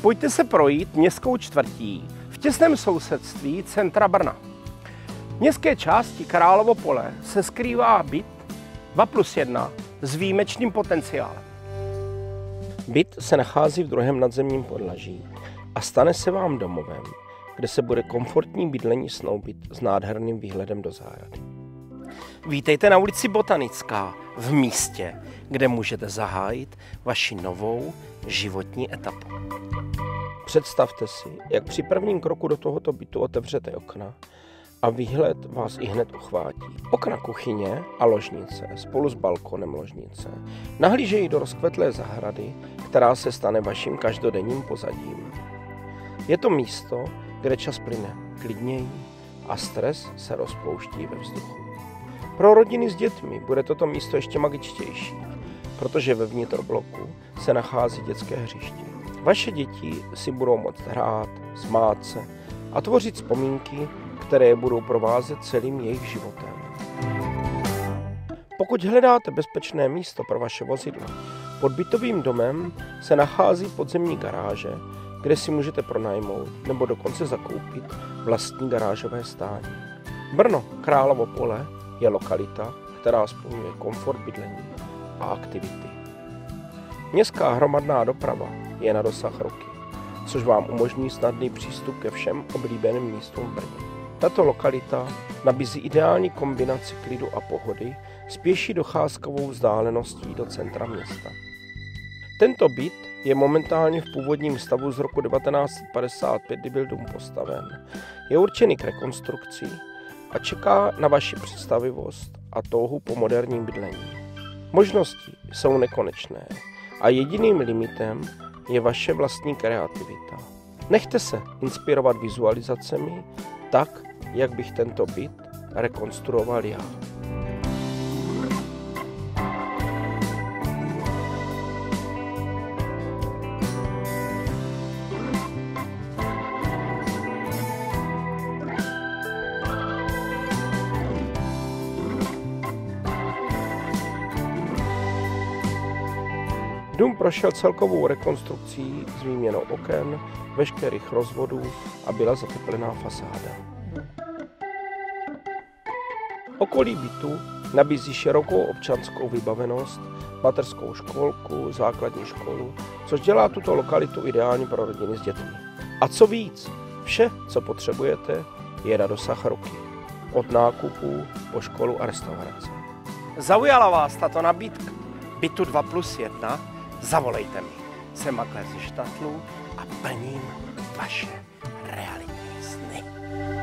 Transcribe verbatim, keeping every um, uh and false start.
Pojďte se projít městskou čtvrtí v těsném sousedství centra Brna. V městské části Královo Pole se skrývá byt dva plus jedna s výjimečným potenciálem. Byt se nachází v druhém nadzemním podlaží a stane se vám domovem, kde se bude komfortní bydlení snoubit s nádherným výhledem do zahrady. Vítejte na ulici Botanická, v místě, kde můžete zahájit vaši novou životní etapu. Představte si, jak při prvním kroku do tohoto bytu otevřete okna a výhled vás i hned uchvátí. Okna kuchyně a ložnice spolu s balkonem ložnice nahlížejí do rozkvetlé zahrady, která se stane vaším každodenním pozadím. Je to místo, kde čas plyne klidněji a stres se rozpouští ve vzduchu. Pro rodiny s dětmi bude toto místo ještě magičtější, protože ve vnitrobloku se nachází dětské hřiště. Vaše děti si budou moct hrát, smát se a tvořit vzpomínky, které budou provázet celým jejich životem. Pokud hledáte bezpečné místo pro vaše vozidlo, pod bytovým domem se nachází podzemní garáže, kde si můžete pronajmout nebo dokonce zakoupit vlastní garážové stání. Brno Královo Pole je lokalita, která spojuje komfort bydlení a aktivity. Městská hromadná doprava je na dosah ruky, což vám umožní snadný přístup ke všem oblíbeným místům v Brně. Tato lokalita nabízí ideální kombinaci klidu a pohody s pěší docházkovou vzdáleností do centra města. Tento byt je momentálně v původním stavu z roku devatenáct set padesát pět, kdy byl dům postaven. Je určený k rekonstrukci a čeká na vaši představivost a touhu po moderním bydlení. Možnosti jsou nekonečné a jediným limitem je vaše vlastní kreativita. Nechte se inspirovat vizualizacemi tak, jak bych tento byt rekonstruoval já. Dům prošel celkovou rekonstrukcí s výměnou oken, veškerých rozvodů a byla zateplená fasáda. Okolí bytu nabízí širokou občanskou vybavenost, mateřskou školku, základní školu, což dělá tuto lokalitu ideální pro rodiny s dětmi. A co víc, vše, co potřebujete, je na dosah ruky. Od nákupů po školu a restaurace. Zaujala vás tato nabídka bytu dva plus jedna? Zavolejte mi. Jsem makléř ze Štatlu a plním vaše realitní sny.